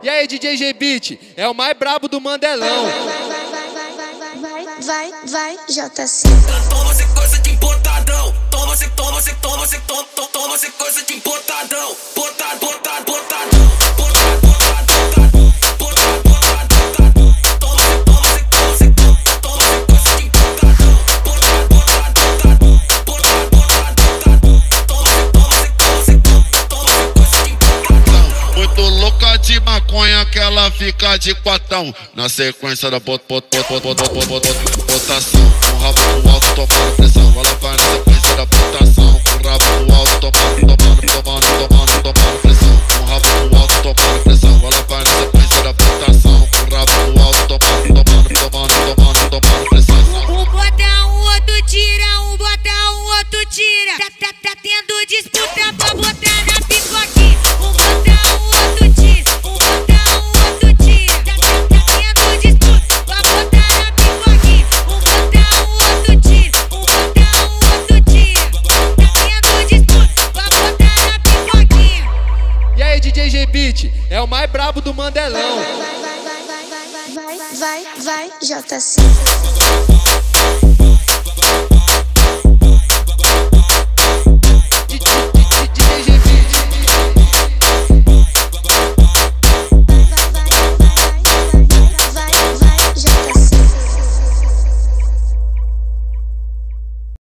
E aí, DJ G-Beat, é o mais brabo do Mandelão. Vai, JC. Toma sequência de importadão. Toma sequência de importadão. Muito louca de maconha que ela fica de quatão. Na sequência da botação, com o rabo do alto tomando pressão. Ela vai na sequência da botação, com o rabo do alto tomando pressão. Com o rabo do alto tomando pressão. Ela vai na sequência da botação, com o rabo do alto tomando pressão. Um bota, um outro tira, um bota, um outro tira. Tá tendo disputa pra botar na picoquinha. Um bota, um outro tira, um bota, um outro tira. Tá tendo disputa pra botar na picoquinha. Um bota, um outro tira, um bota, um outro tira. Tá tendo disputa pra botar na picoquinha. E aí, DJ G-Beat, é o mais brabo do Mandelão. Vai, JC.